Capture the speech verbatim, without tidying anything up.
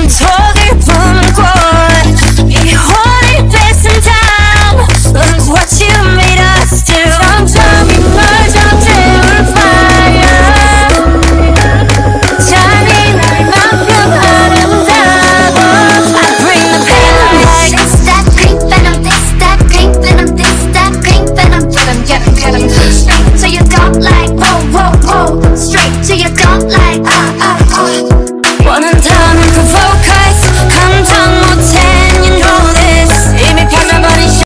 턱을 품고 이 혼을 뺏은 다음 Look what you made us do. 점점 이멀져 태울 fire. 잠이 날 만큼 아름다워. I bring the pain. This that pink venom, this that pink venom, this that pink venom. Get 'em, get 'em, get 'em. Straight to your gut like whoa, whoa, whoa. Straight to your gut like